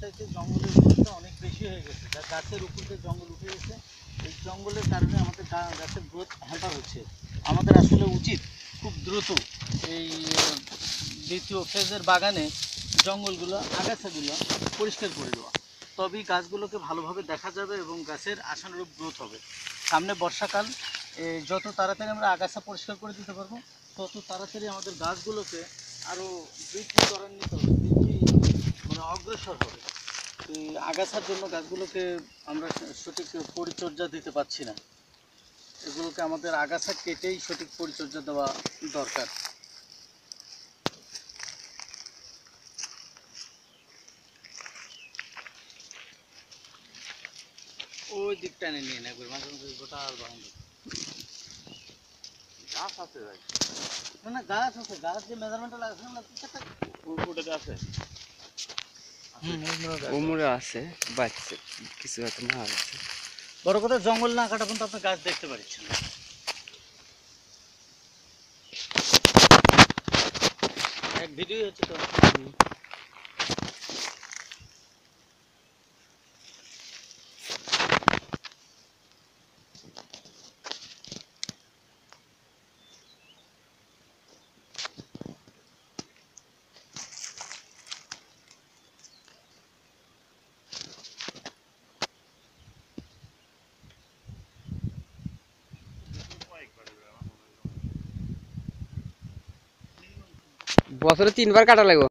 চাইতে জঙ্গলের গ্রোথটা অনেক বেশি হয়ে গেছে, যা গাছের উপর দিয়ে জঙ্গল উঠে গেছে। এই জঙ্গলের কারণে আমাদের গাছের গ্রোথ হ্যাম্পার হচ্ছে। আমাদের আসলে উচিত খুব দ্রুত এই দ্বিতীয় ফেজের বাগানে জঙ্গলগুলো, আগাছাগুলো পরিষ্কার করে দেওয়া, তবেই গাছগুলোকে ভালোভাবে দেখা যাবে এবং গাছের আশানুরূপ গ্রোথ হবে। সামনে বর্ষাকাল, যত তাড়াতাড়ি আমরা আগাছা পরিষ্কার করে দিতে পারবো তত তাড়াতাড়ি আমাদের গাছগুলোকে আরও বৃদ্ধি ত্বরান্বিত হবে, মানে অগ্রসর হবে। এই আগাছার জন্য গাছগুলোকে আমরা সঠিক পরিচর্যা দিতে পারছি না। এগুলোকে আমাদের আগাছা কেটেই সঠিক পরিচর্যা দেওয়া দরকার। ওই দিকটা নিয়ে নেবে মাঝে মাঝে গোটা আর বারান্দা গাছ আছে ভাই। না না গাছ আছে, গাছ যে মেজারমেন্টটা লাগছে না ওটাতে আছে। উমরে আছে বাচ্চা কিছু হয়তো না আছে। বড় কথা জঙ্গল না কাটা পর্যন্ত আপনি গাছ দেখতে পাচ্ছেন না। এক ভিডিও হচ্ছে তো। বছরে 3 বার কাটা লাগবে।